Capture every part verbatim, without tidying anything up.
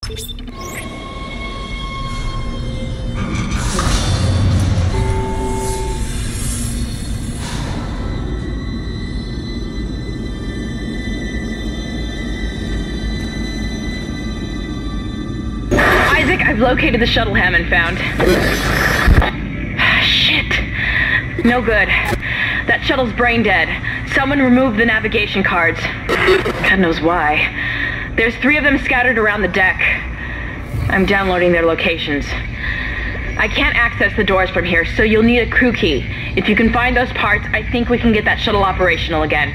Isaac, I've located the shuttle Hammond found. Shit. No good. That shuttle's brain dead. Someone removed the navigation cards. God knows why. There's three of them scattered around the deck. I'm downloading their locations. I can't access the doors from here, so you'll need a crew key. If you can find those parts, I think we can get that shuttle operational again.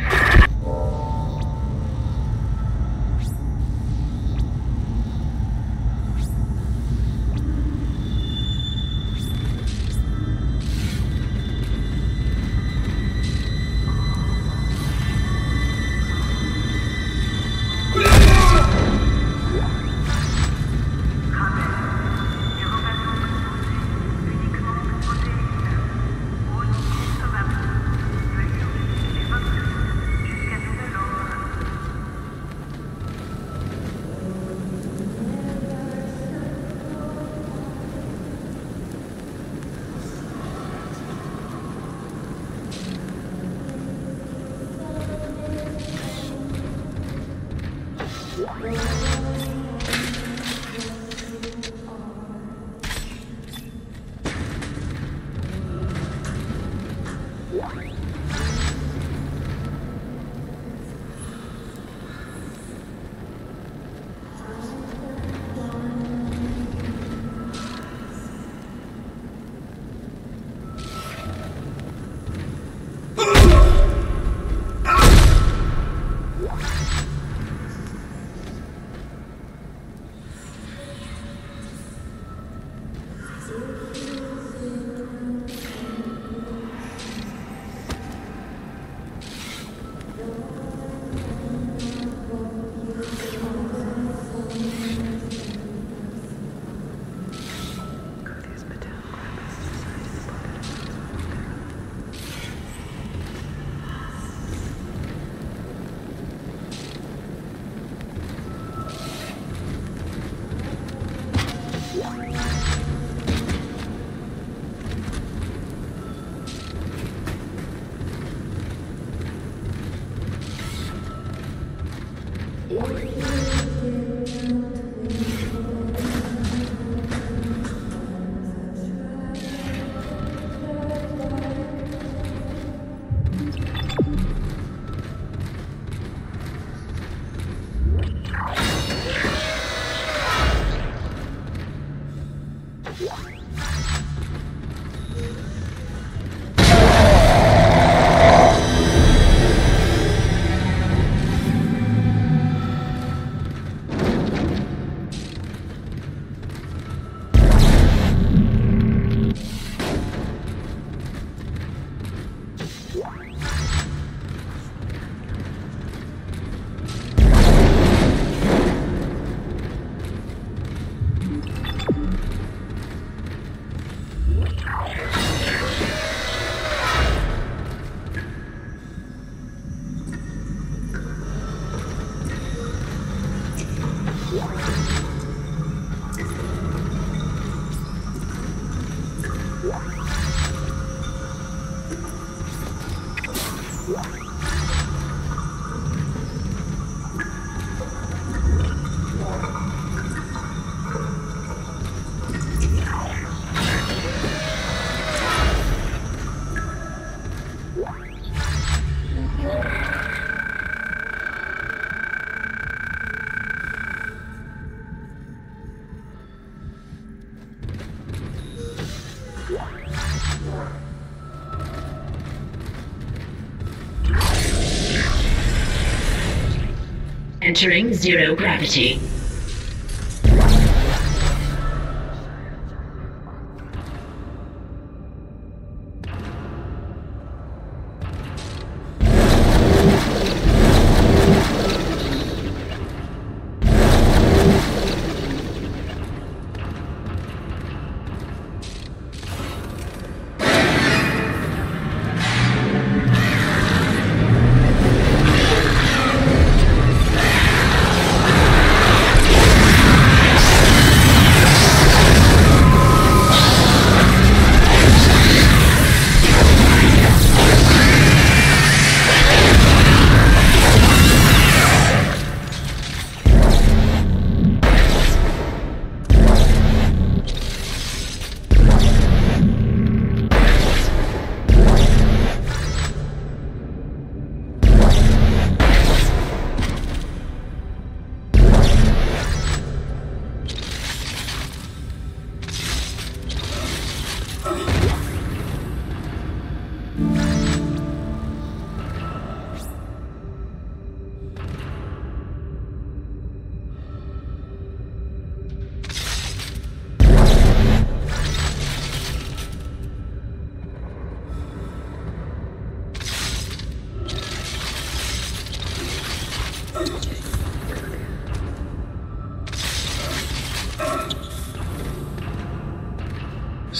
Entering zero gravity.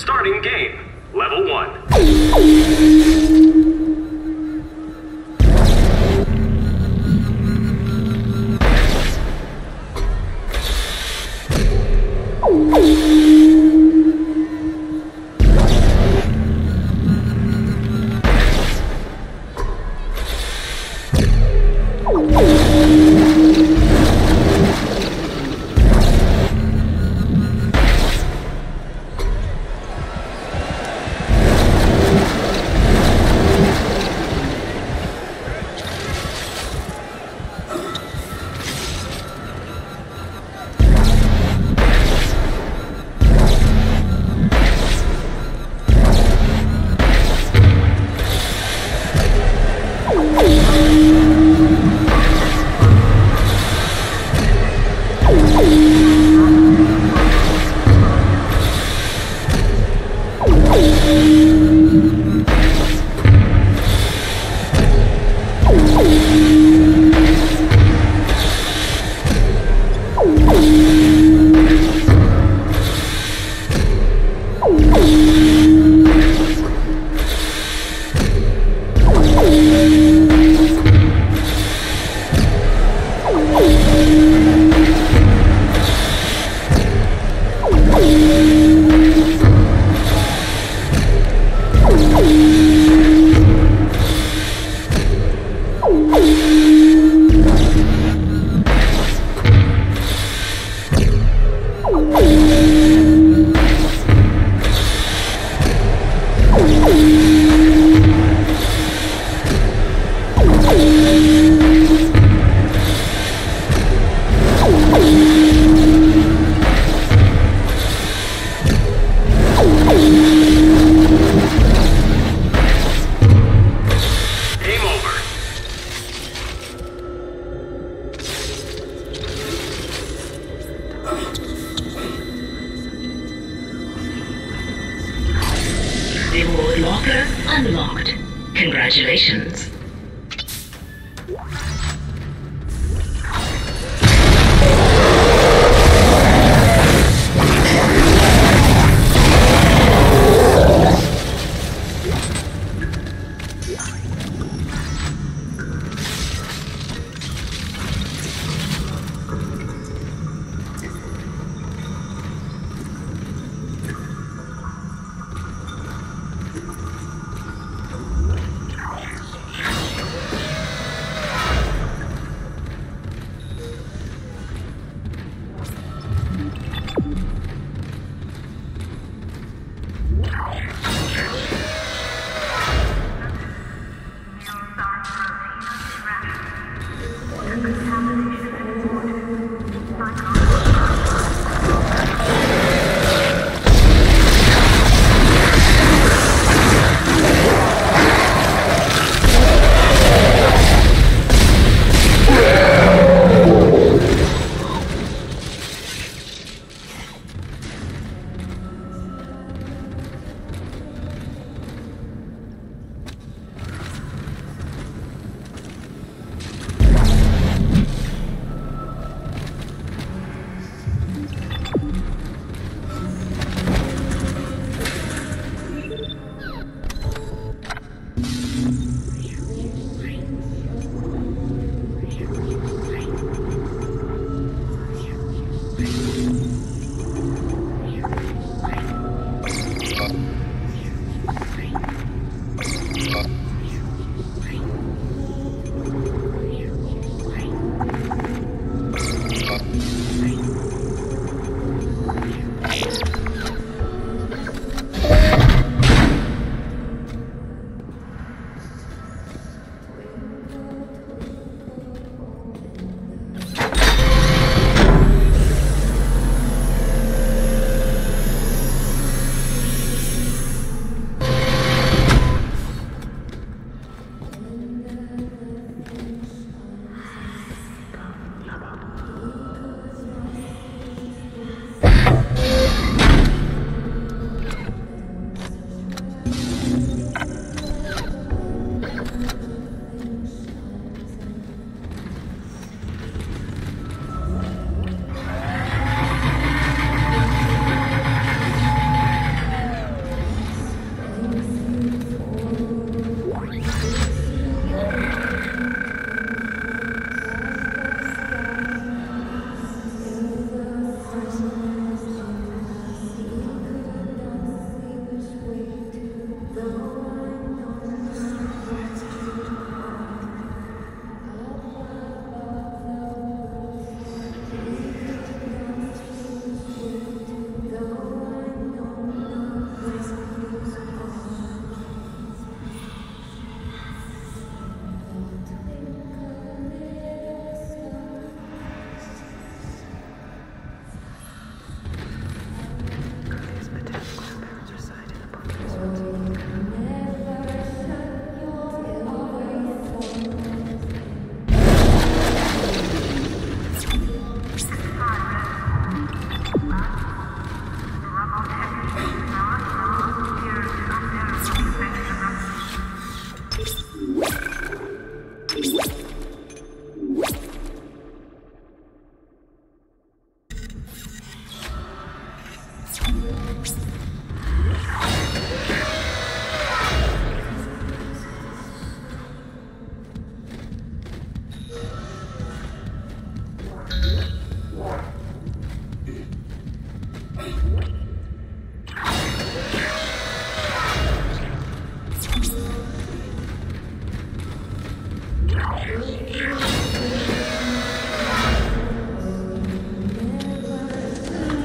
Starting game. Level one. Reward locker unlocked. Congratulations.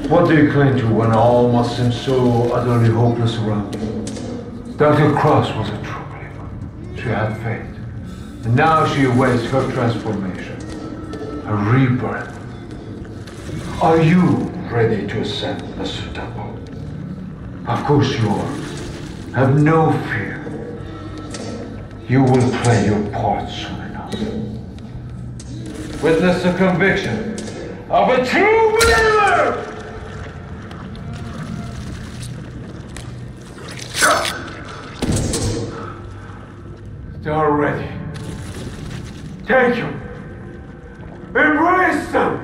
What do you cling to when all must seem so utterly hopeless around you? Doctor Cross was a true believer. She had faith. And now she awaits her transformation. A rebirth. Are you ready to ascend, Mister Temple? Of course you are. Have no fear. You will play your part soon enough. Witness the conviction of a true believer! They are ready. Take them. Embrace them.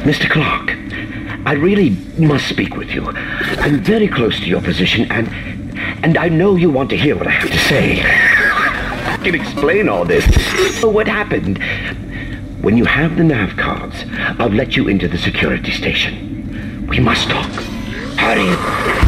Mister Clark, I really must speak with you. I'm very close to your position, and and I know you want to hear what I have to say. I can explain all this. So what happened? When you have the nav cards, I'll let you into the security station. We must talk. Hurry.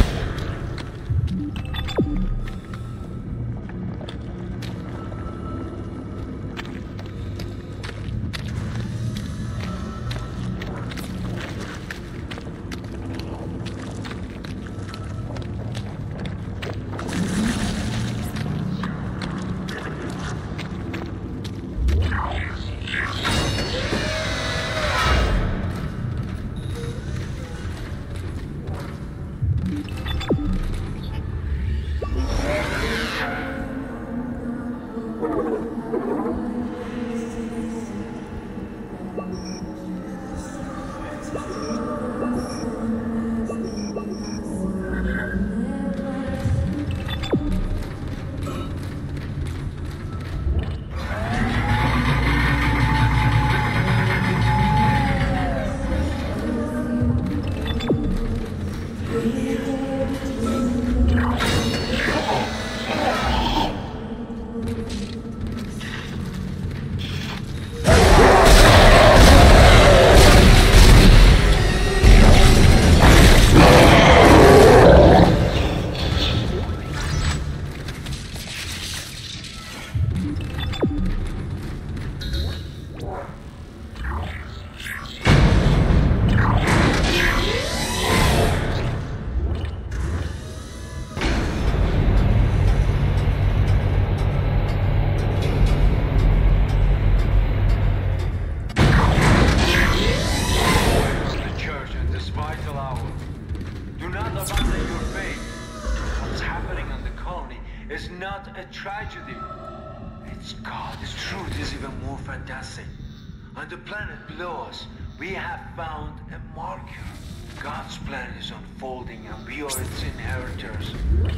On the planet below us, we have found a marker. God's plan is unfolding and we are its inheritors.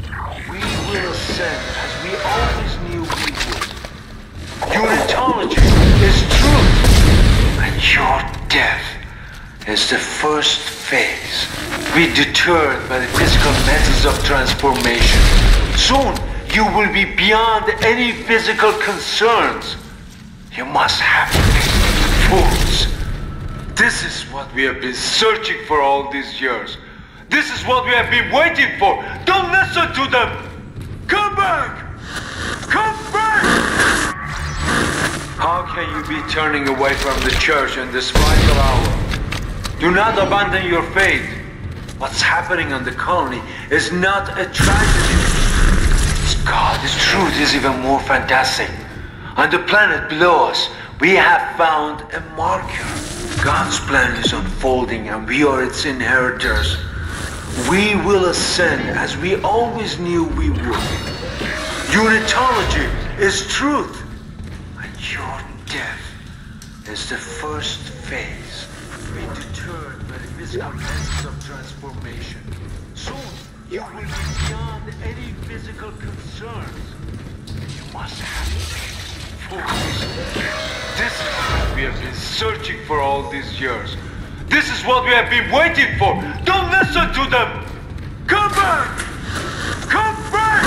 We will ascend as we always knew we would. Unitology is truth, and your death is the first phase. Be deterred by the physical methods of transformation. Soon, you will be beyond any physical concerns. You must have faith. Fools. This is what we have been searching for all these years. This is what we have been waiting for. Don't listen to them. Come back! Come back! How can you be turning away from the church in this vital hour? Do not abandon your faith. What's happening on the colony is not a tragedy. It's God, His truth is even more fantastic. On the planet below us, we have found a marker. God's plan is unfolding and we are its inheritors. We will ascend as we always knew we would. Unitology is truth, and your death is the first phase. Be deterred by the physical methods of transformation. Soon, you will be beyond any physical concerns. You must have faith. This is what we have been searching for all these years. This is what we have been waiting for. Don't listen to them. Come back! Come back!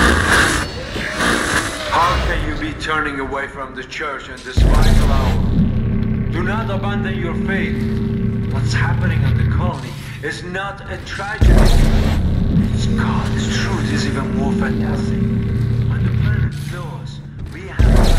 How can you be turning away from the church in this vital hour? Do not abandon your faith. What's happening on the colony is not a tragedy. It's God, His truth is even more fantastic. On the planet below us, we have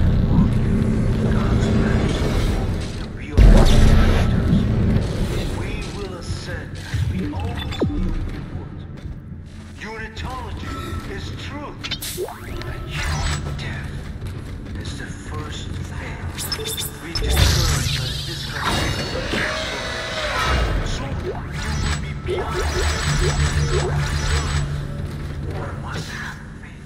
Unitology is truth, and your death is the first phase. We deterred by this concept of transformation. So you will be beyond. You must have faith.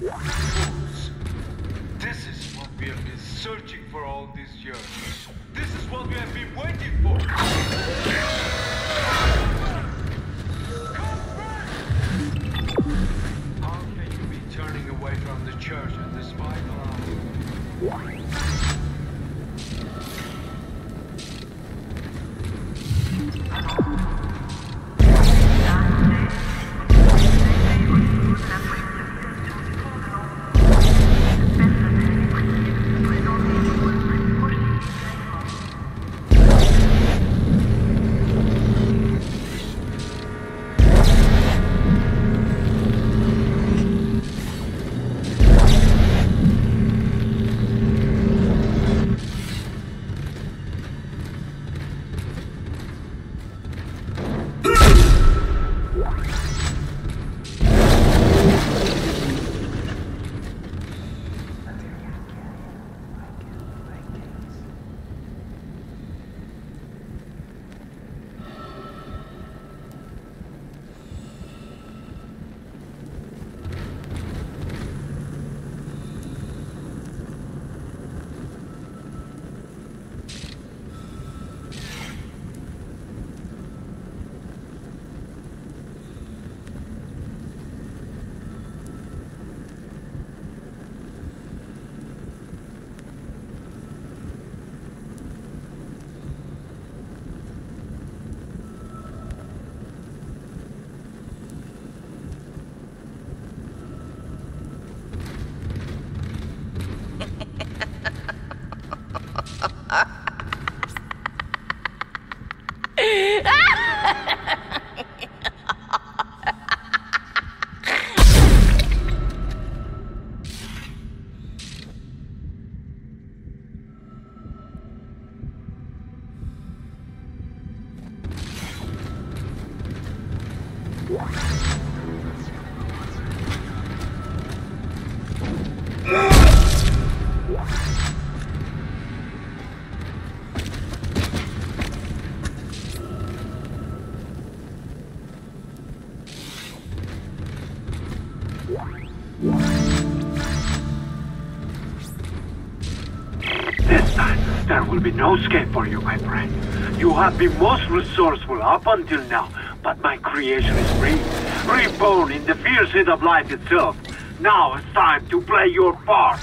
This time, there will be no escape for you, my friend. You have been most resourceful up until now, but my creation is free, reborn in the fierce heat of life itself. Now it's time to play your part.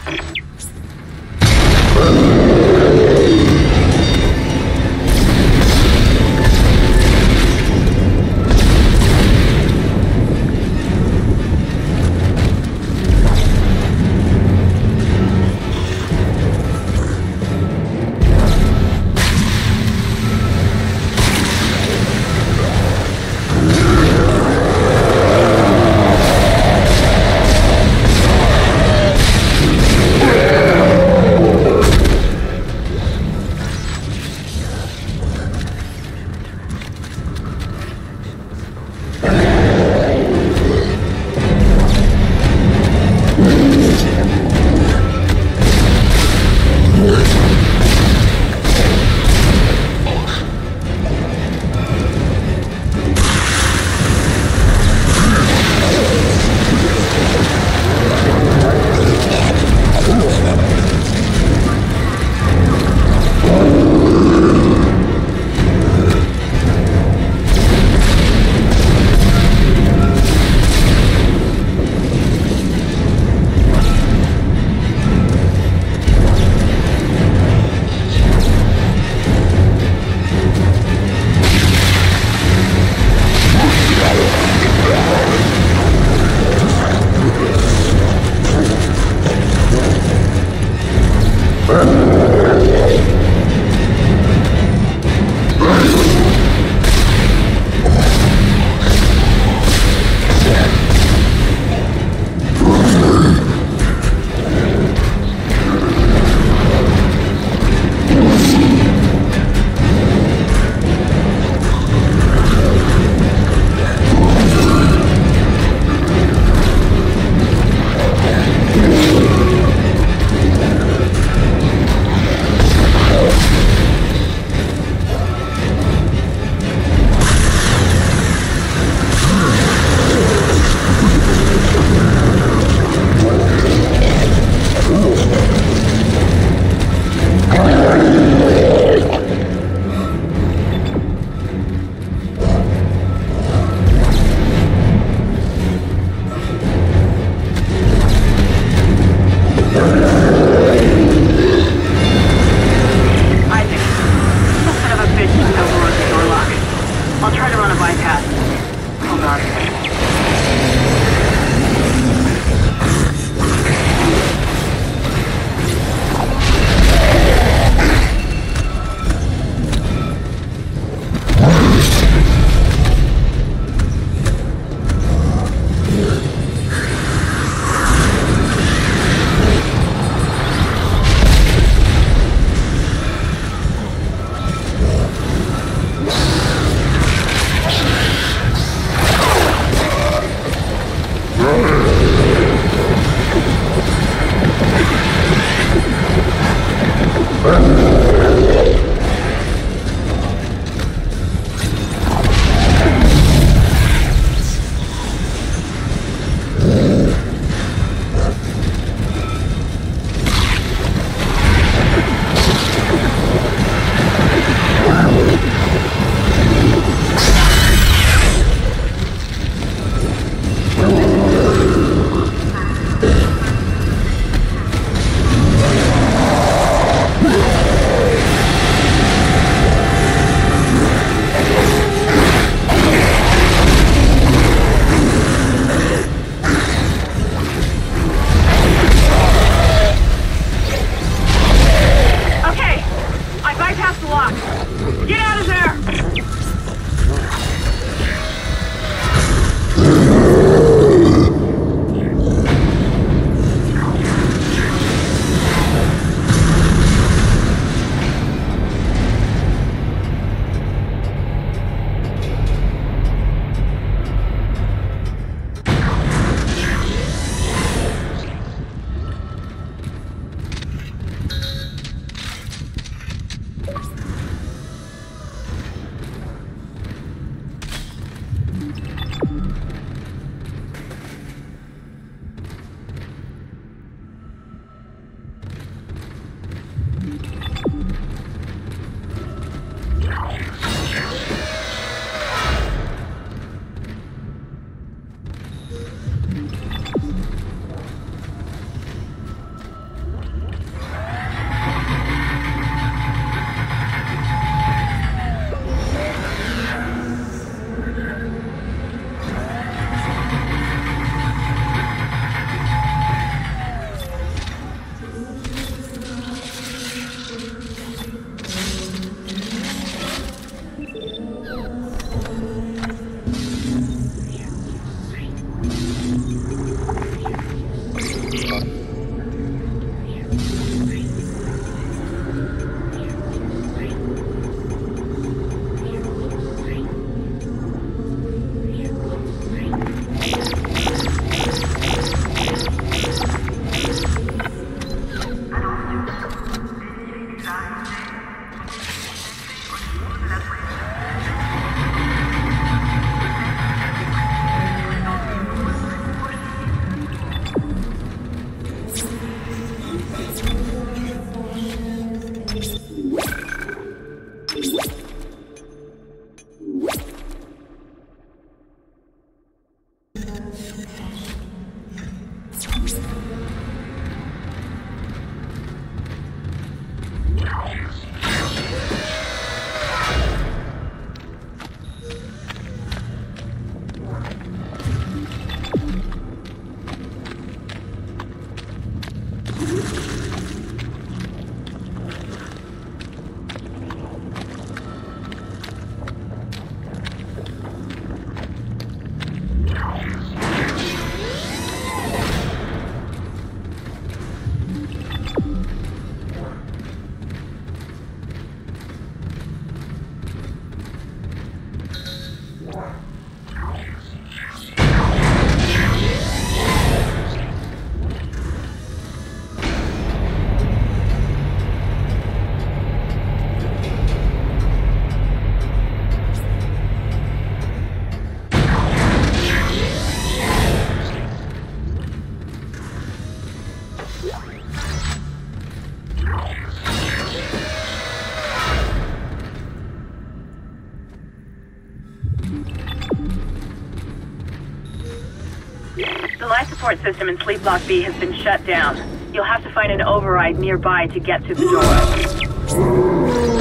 The life support system in Sleep Block B has been shut down. You'll have to find an override nearby to get to the door.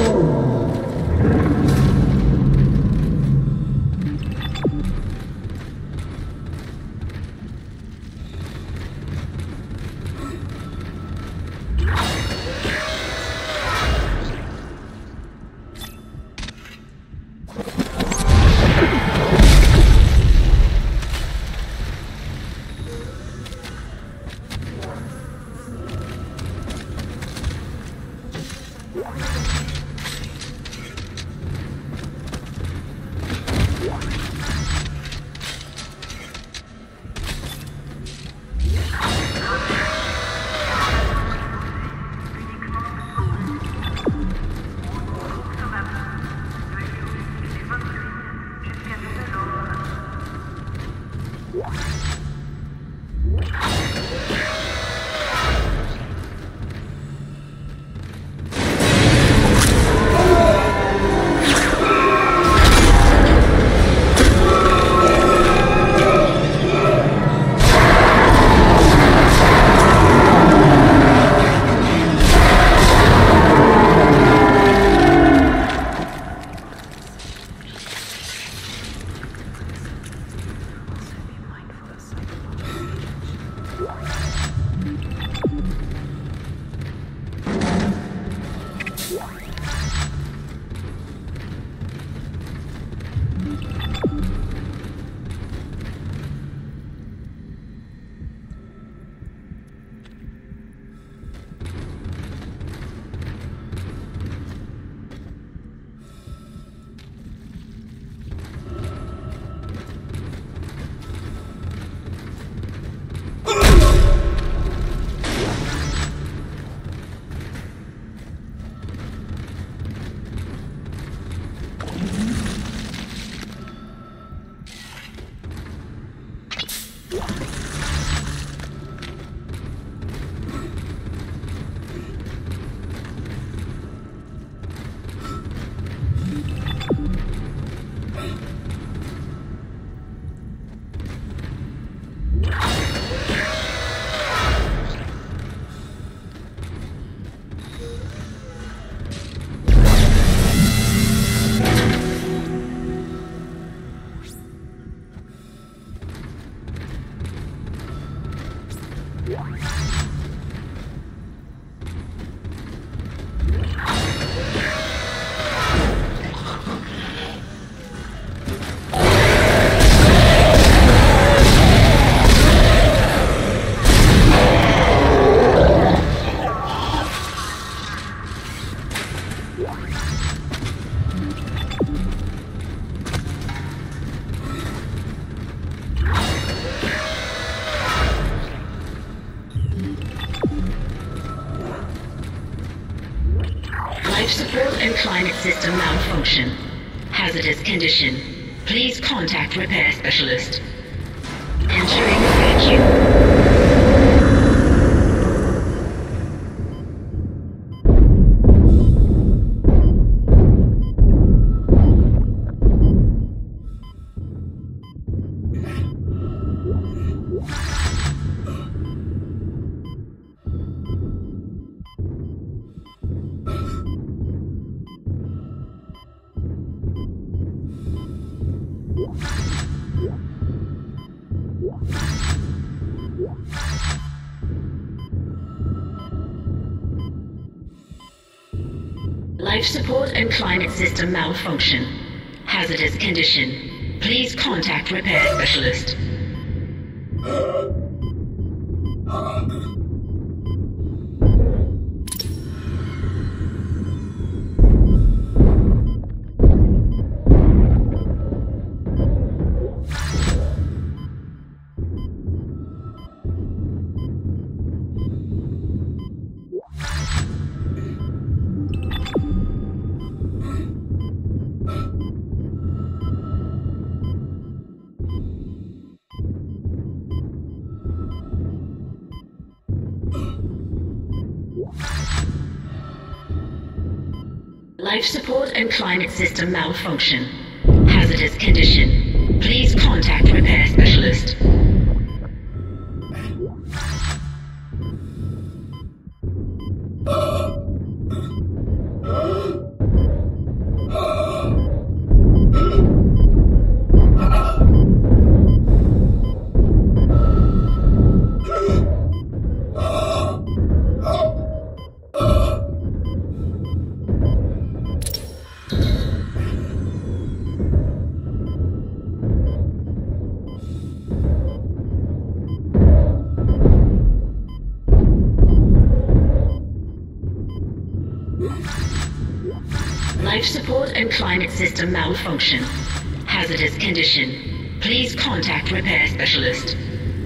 Life support and climate system malfunction. Hazardous condition. Please contact repair specialist. Entering vacuum. Life support and climate system malfunction. Hazardous condition. Please contact repair specialist. Life support and climate system malfunction. Hazardous condition. Please contact repair specialist. Life support and climate system malfunction. Hazardous condition. Please contact repair specialist.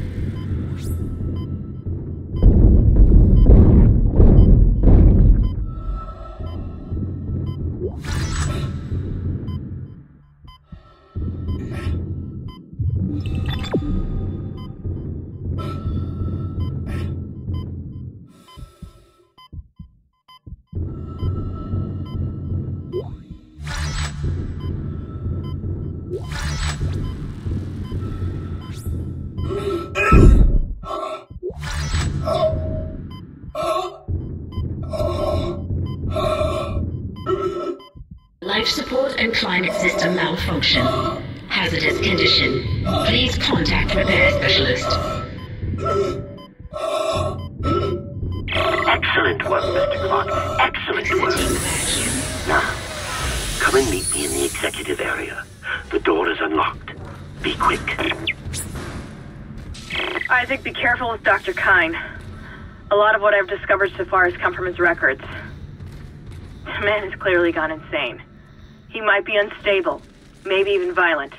Life support and climate system malfunction. Hazardous condition. Please contact repair specialist. Excellent work, Mister Clark. Excellent work. Now, come and meet me in the executive area. The door is unlocked. Be quick. Isaac, be careful with Doctor Kyne. A lot of what I've discovered so far has come from his records. The man has clearly gone insane. He might be unstable, maybe even violent.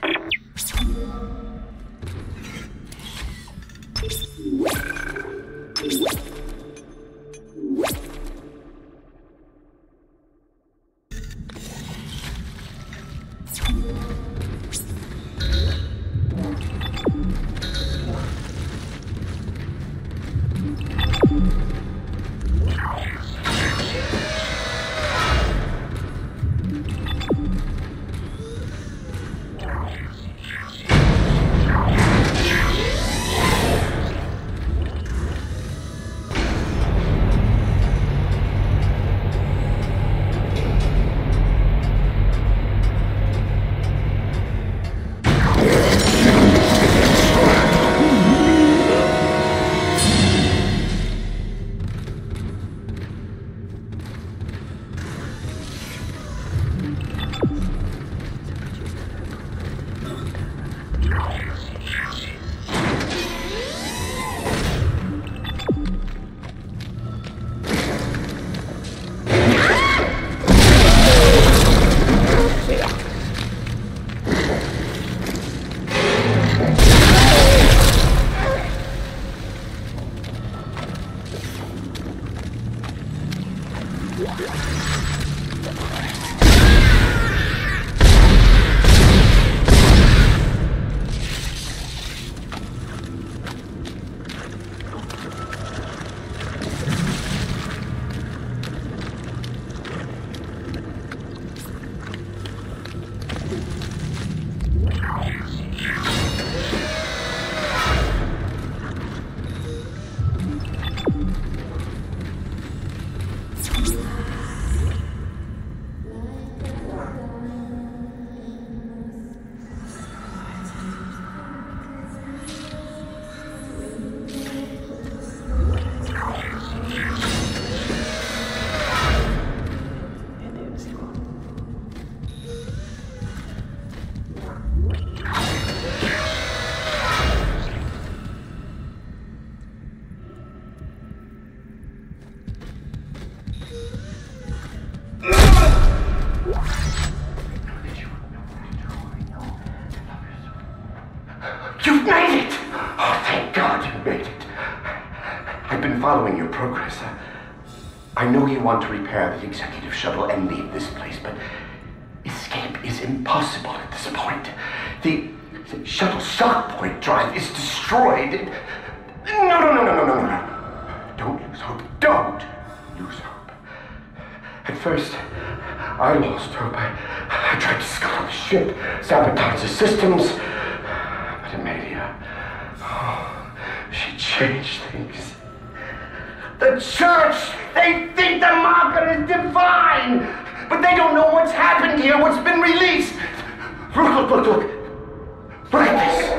following your progress. Uh, I know you want to repair the executive shuttle and leave this place, but escape is impossible at this point. The, the shuttle shock point drive is destroyed. No, no, no, no, no, no, no. Don't lose hope. Don't lose hope. At first, I lost hope. I, I tried to scuttle the ship, sabotage the systems. But Amelia, oh, she changed things. The church, they think the marker is divine, but they don't know what's happened here, what's been released. Look, look, look, look. Look at this.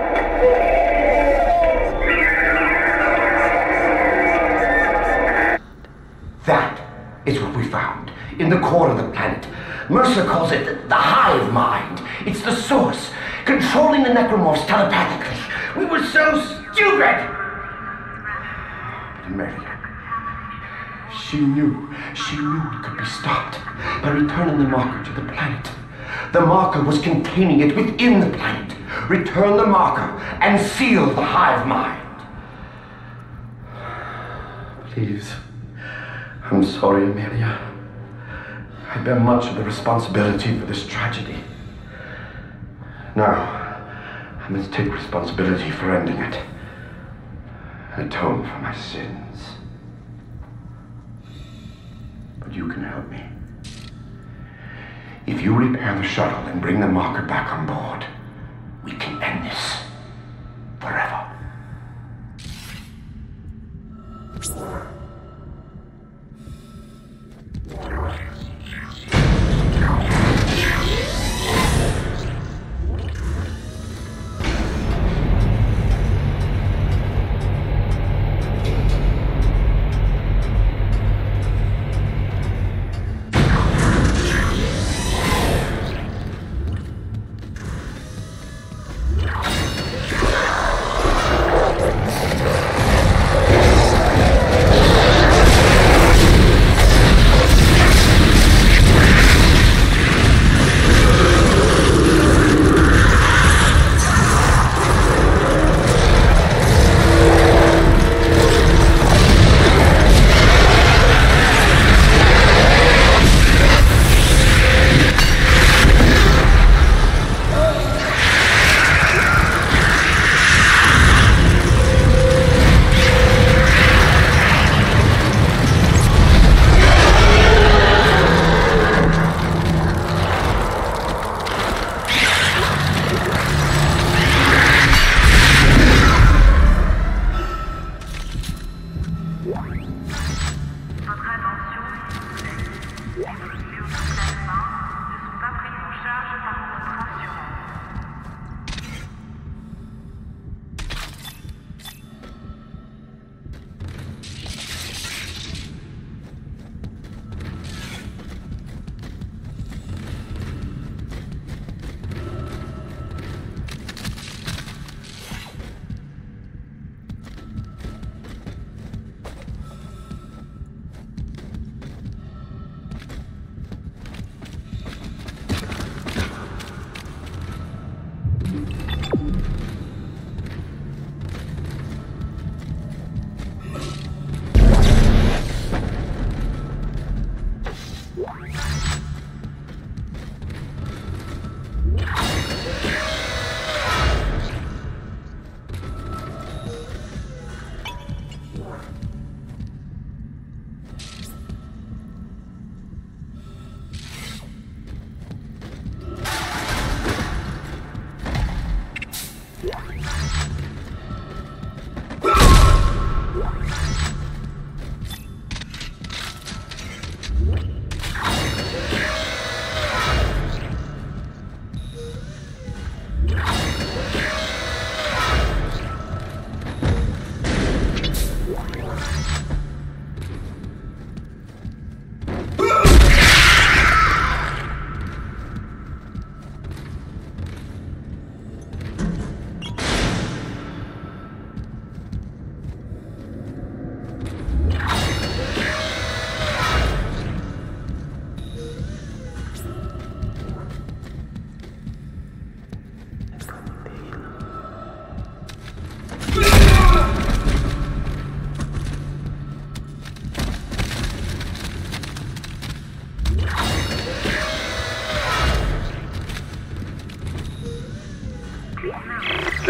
That is what we found in the core of the planet. Mercer calls it the, the hive mind. It's the source, controlling the necromorphs telepathically. We were so stupid! But Amelia, she knew, she knew it could be stopped by returning the marker to the planet. The marker was containing it within the planet. Return the marker and seal the hive mind. Please. I'm sorry, Amelia. I bear much of the responsibility for this tragedy. Now, I must take responsibility for ending it. Atone for my sins. But you can help me. If you repair the shuttle and bring the marker back on board, we can end this forever.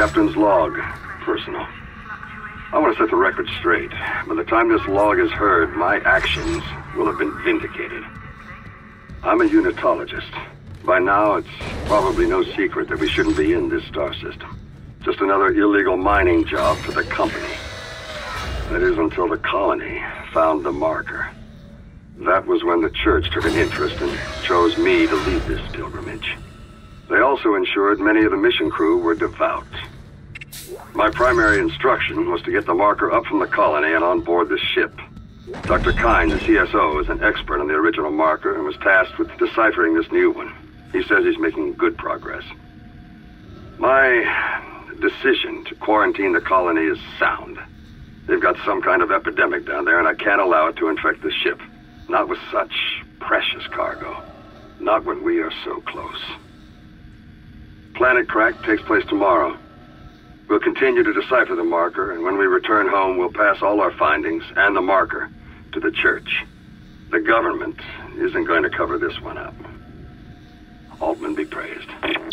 Captain's log. Personal. I want to set the record straight. By the time this log is heard, my actions will have been vindicated. I'm a unitologist. By now, it's probably no secret that we shouldn't be in this star system. Just another illegal mining job for the company. That is until the colony found the marker. That was when the church took an interest and chose me to lead this pilgrimage. They also ensured many of the mission crew were devout. My primary instruction was to get the marker up from the colony and on board the ship. Doctor Kyne, the C S O, is an expert on the original marker and was tasked with deciphering this new one. He says he's making good progress. My decision to quarantine the colony is sound. They've got some kind of epidemic down there, and I can't allow it to infect the ship. Not with such precious cargo. Not when we are so close. Planet Crack takes place tomorrow. We'll continue to decipher the marker, and when we return home, we'll pass all our findings and the marker to the church. The government isn't going to cover this one up. Altman be praised.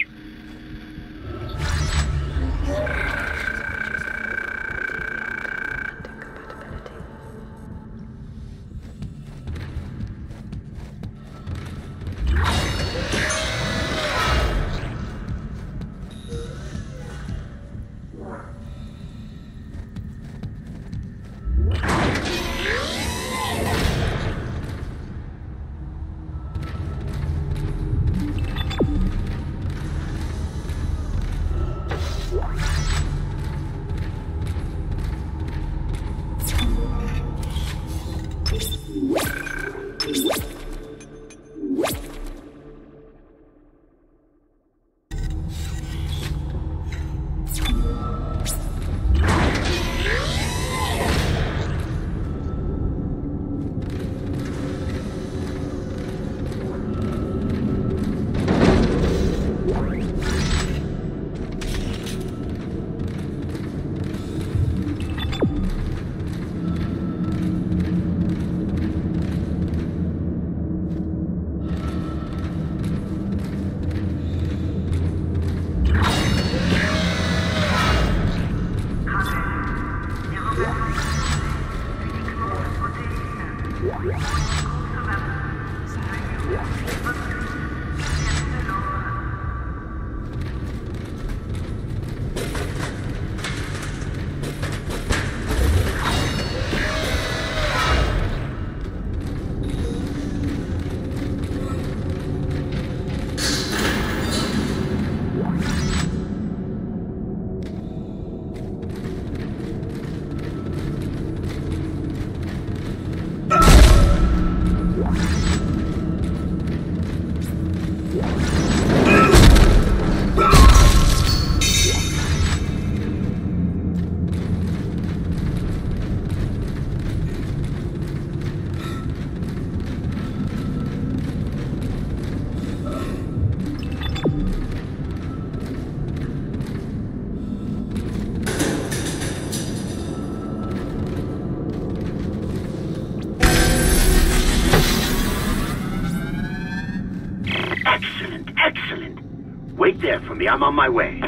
Wait there for me. I'm on my way.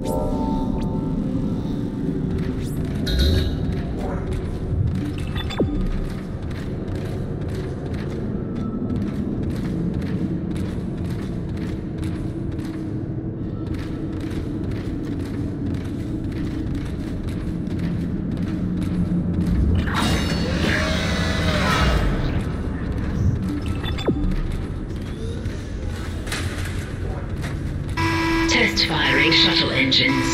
Test firing shuttle engines.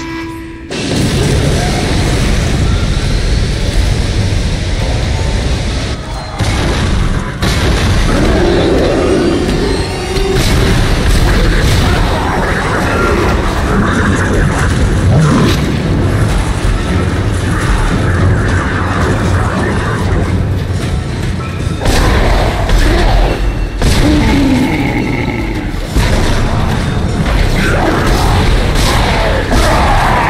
Ah!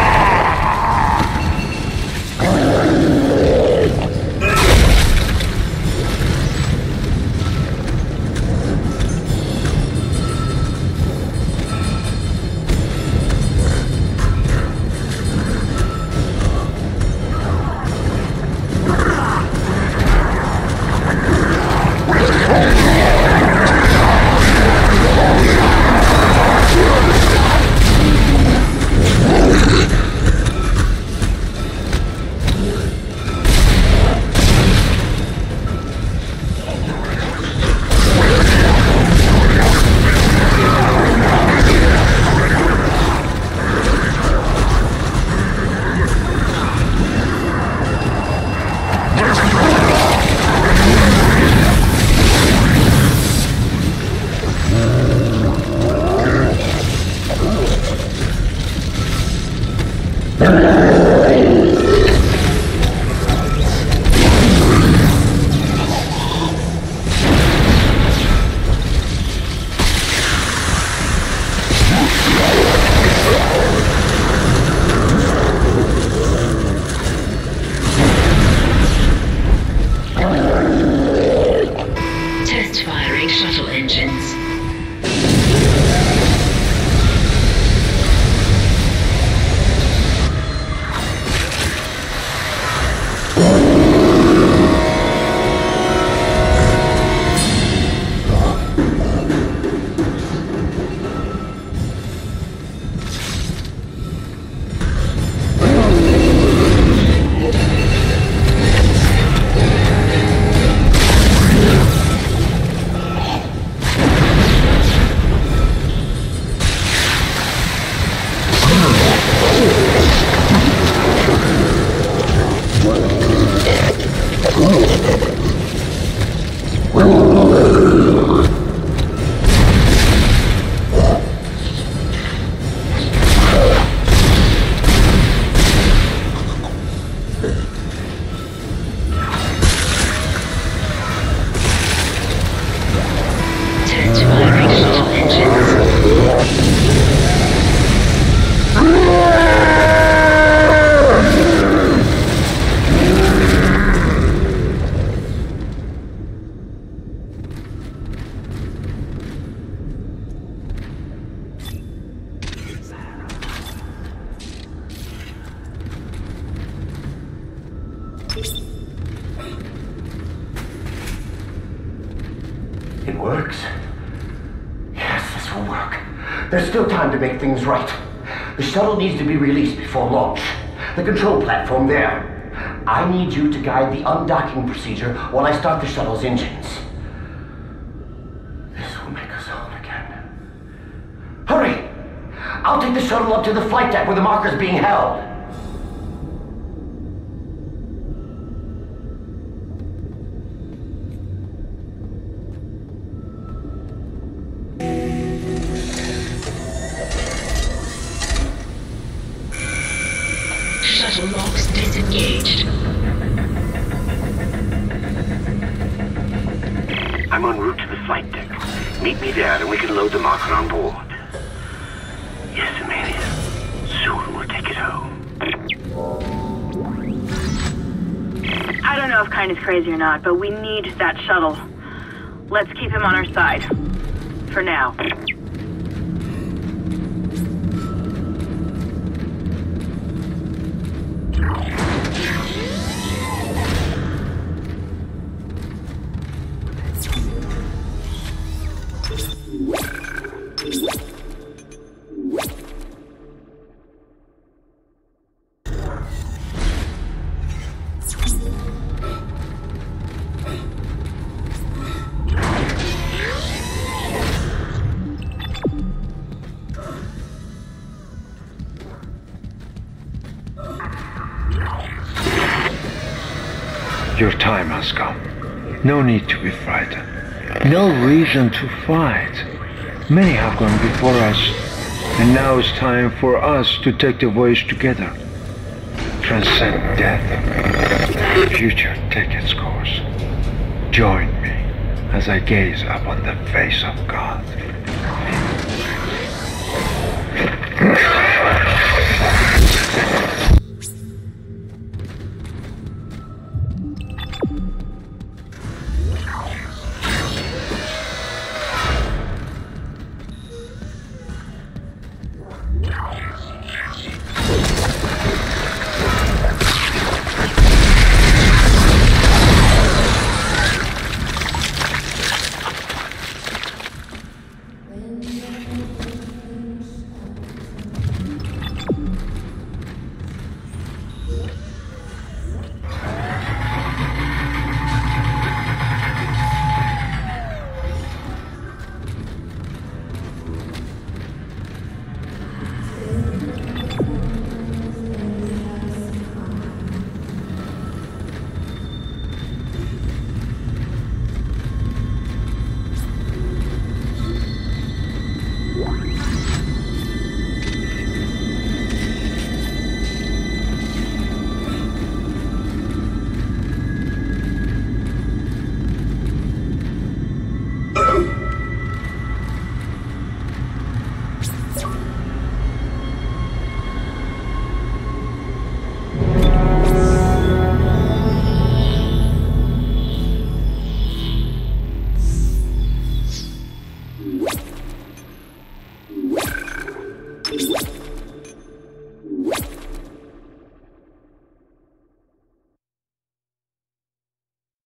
works. Yes, this will work. There's still time to make things right. The shuttle needs to be released before launch. The control platform there. I need you to guide the undocking procedure while I start the shuttle's engines. This will make us whole again. Hurry! I'll take the shuttle up to the flight deck where the marker's being held. Shuttle locks disengaged. I'm en route to the flight deck. Meet me there and we can load the marker on board. Yes, Amelia. Soon we'll take it home. I don't know if Kyne is crazy or not, but we need that shuttle. Let's keep him on our side. For now. Your time has come. No need to be frightened. No reason to fight. Many have gone before us, and now it's time for us to take the voyage together. Transcend death. Future take its course. Join me as I gaze upon the face of God.